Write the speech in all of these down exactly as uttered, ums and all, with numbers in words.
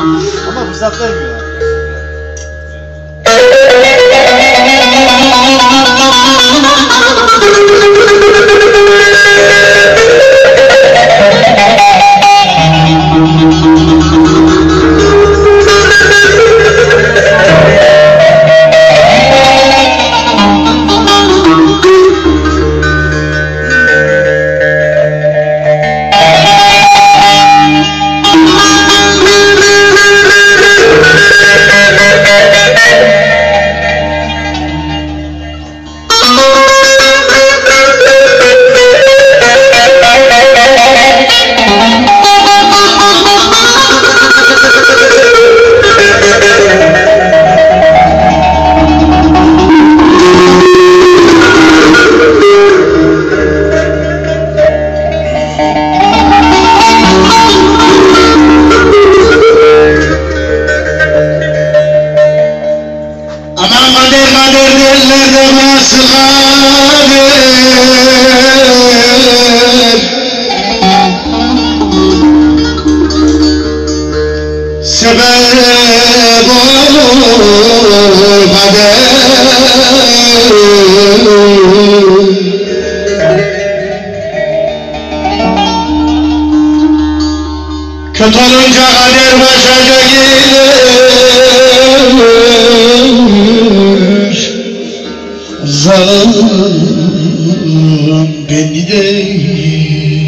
Ama fırsat vermiyorlar. Sebep olur kader. Kötü olunca kader başa gelir. Zalim beni değil.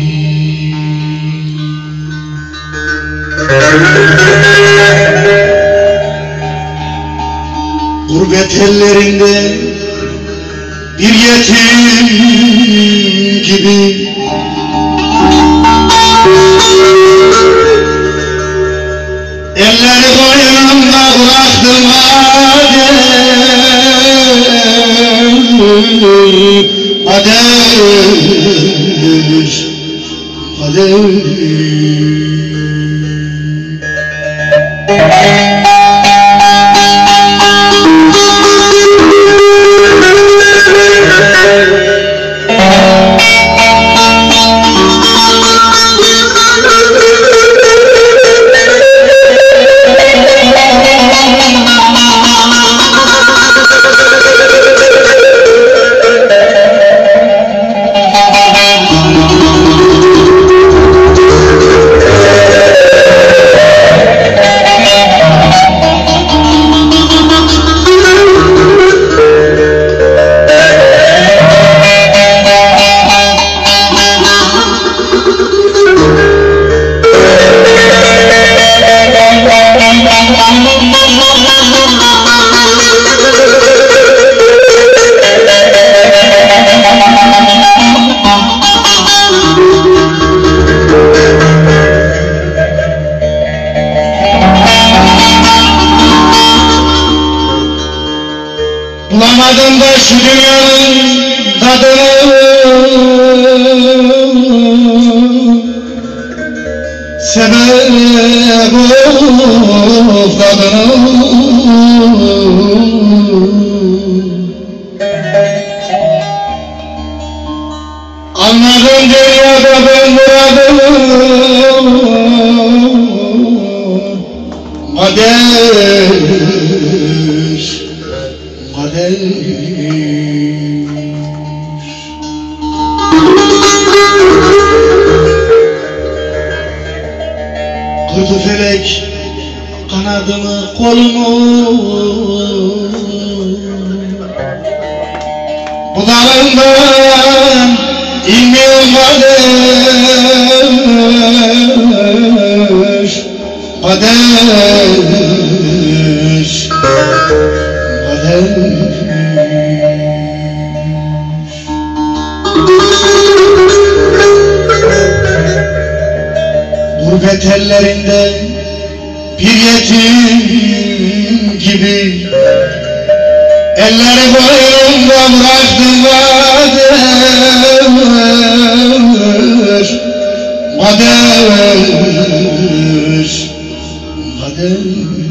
Gurbet ellerinde bir yetim gibi elleri boynumda bıraktım kader, kader, kader. Bulamadım da şu dünyanın tadını, sebep olup kadını. Anladım dünyada ben muradım, kader, kader. Kırdı felek kanadımı kolumu, bu dalından inmiyorum kader, kader, kader. Gurbet ellerinde bir yetim gibi elleri boynumda bıraktım kader, kader, kader.